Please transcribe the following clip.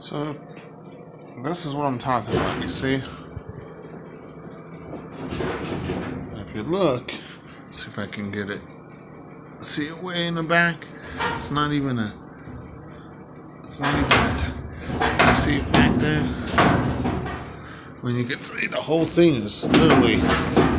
So this is what I'm talking about, you see? If you look, see if I can get it. See it way in the back? It's not even a you see it back there? When you can see the whole thing is literally